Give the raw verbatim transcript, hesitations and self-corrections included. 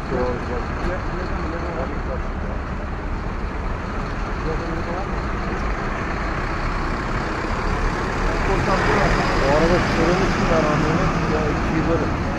Bu arada sorun için ben anladım. Ya iki yıldır